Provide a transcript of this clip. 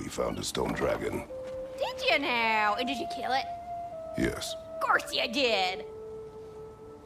we found a stone dragon. Did you now? And did you kill it? Yes. Of course you did.